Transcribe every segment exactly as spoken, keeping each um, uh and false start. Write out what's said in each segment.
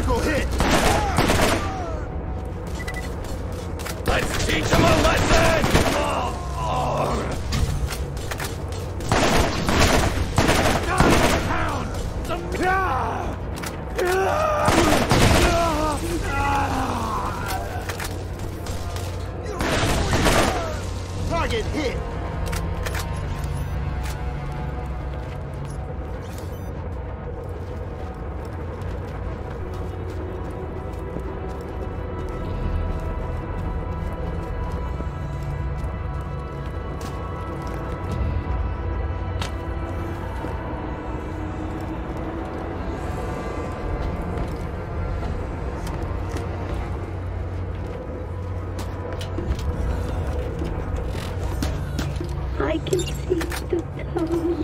Critical hit! Let's teach them a lesson! Oh, oh. Target hit! I can see the toes.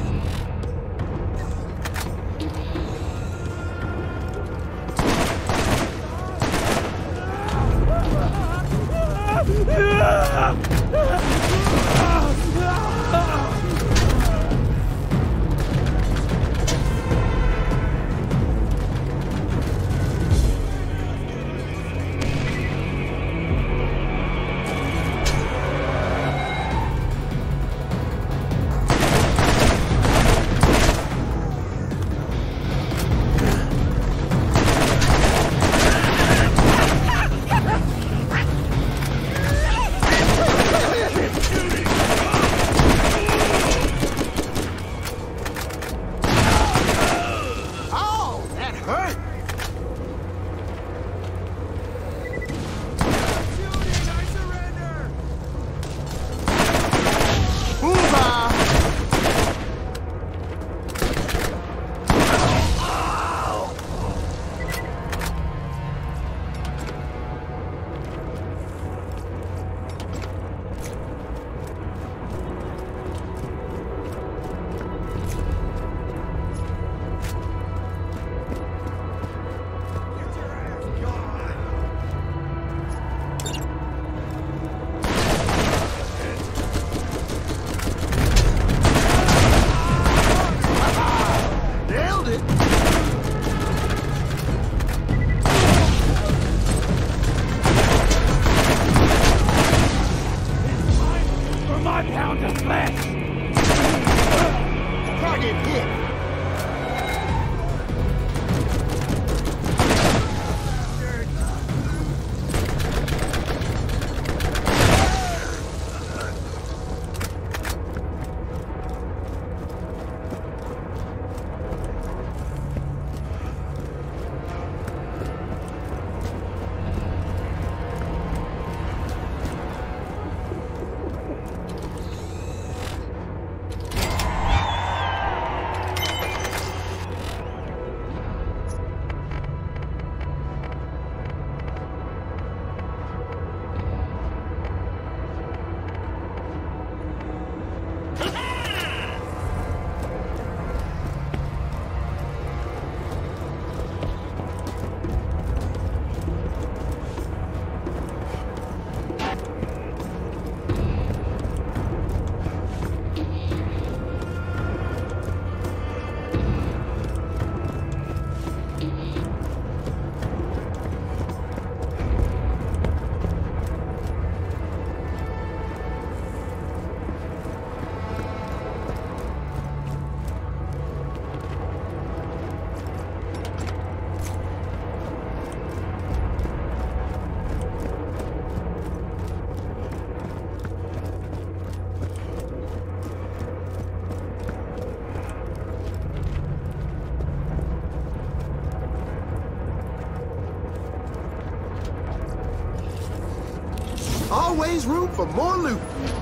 Always room for more loot.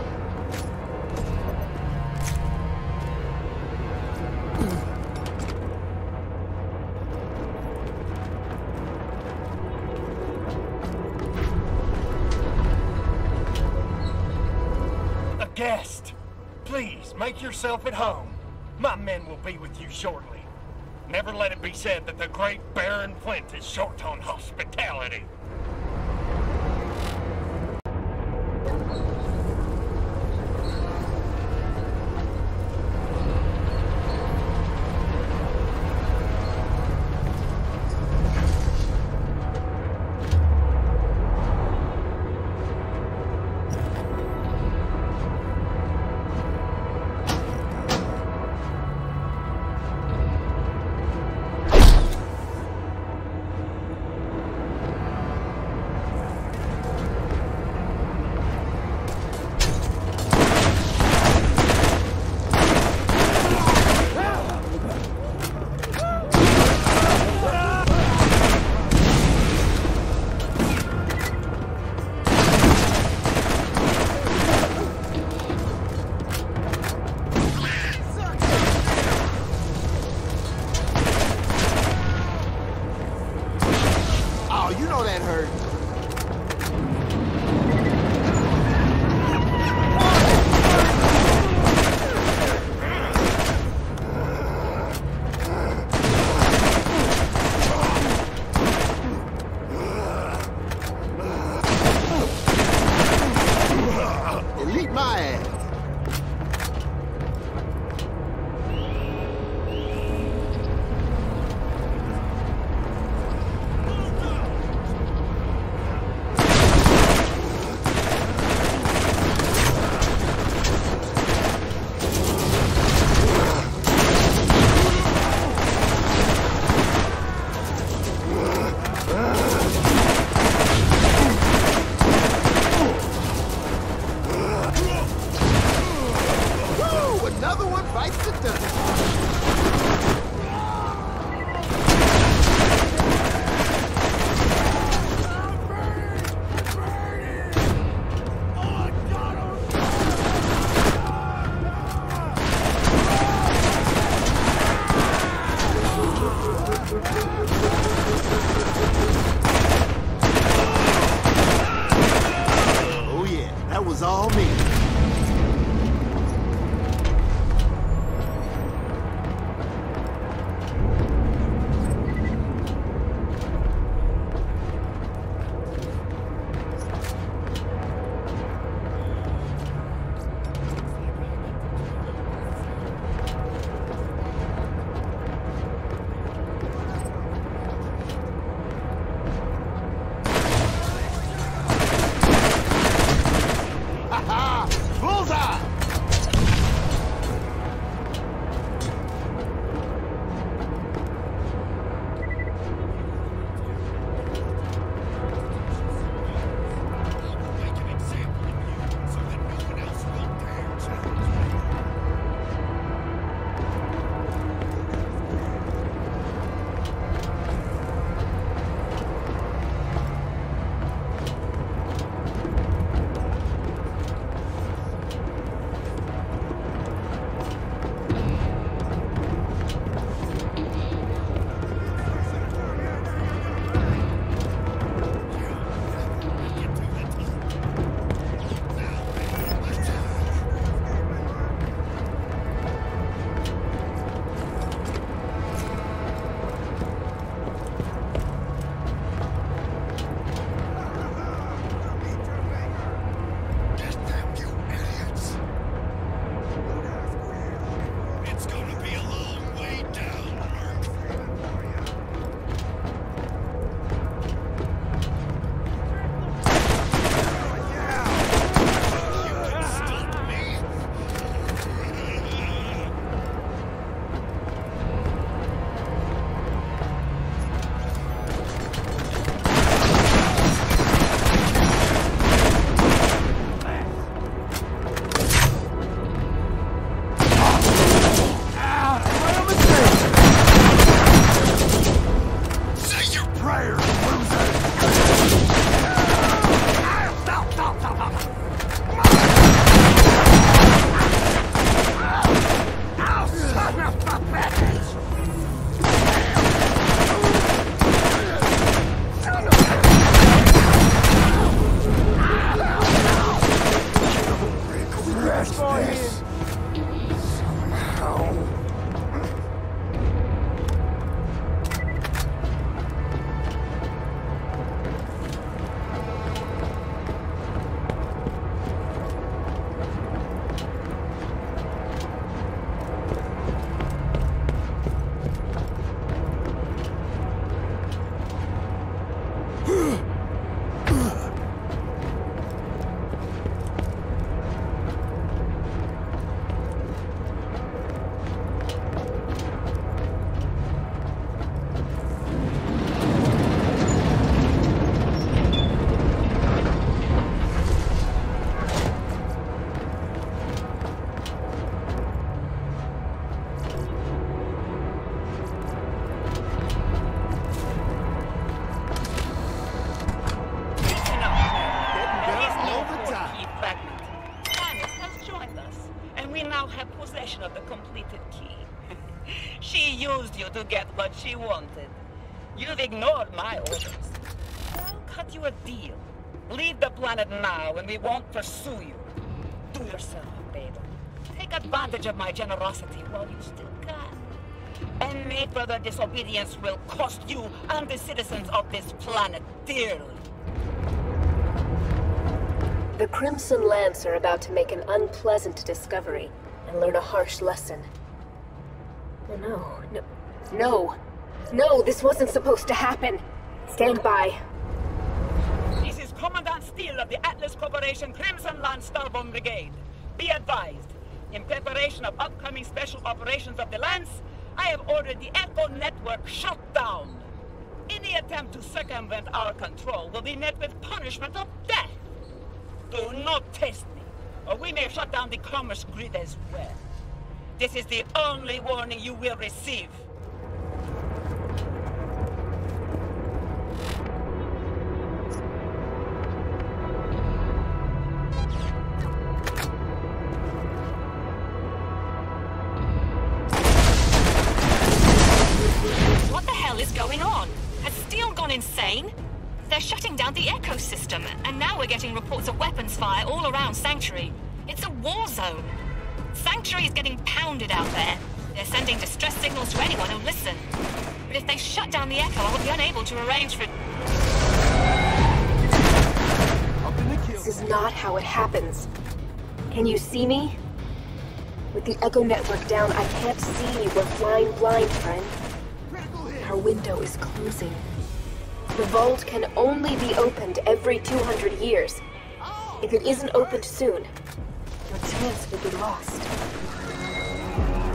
A guest. Please, make yourself at home. My men will be with you shortly. Never let it be said that the great Baron Flint is short on hospitality. Oh, you know that hurt. Elite my ass. Another one bites the dust. Oh yeah, that was all me. Bullseye! Of the completed key. She used you to get what she wanted. You've ignored my orders. I'll cut you a deal. Leave the planet now and we won't pursue you. Do yourself a favor. Take advantage of my generosity while you still can. Any further disobedience will cost you and the citizens of this planet dearly. The Crimson Lance are about to make an unpleasant discovery and learn a harsh lesson. Oh, no, no, no, no, this wasn't supposed to happen. Stand by. This is Commandant Steele of the Atlas Corporation Crimson Lance Starbomb Brigade. Be advised, in preparation of upcoming special operations of the Lance, I have ordered the Echo Network shut down. Any attempt to circumvent our control will be met with punishment of death. Do not test me, or we may shut down the commerce grid as well. This is the only warning you will receive. What the hell is going on? Has Steel gone insane? They're shutting down the ecosystem, and now we're getting reports of weapons fire all around Sanctuary. It's a war zone. Sanctuary is getting pounded out there. They're sending distress signals to anyone who'll listen. But if they shut down the Echo, I will be unable to arrange for... This is not how it happens. Can you see me? With the Echo Network down, I can't see you. We're flying blind, friend. Our window is closing. The vault can only be opened every two hundred years. If it isn't opened soon, your chance will be lost.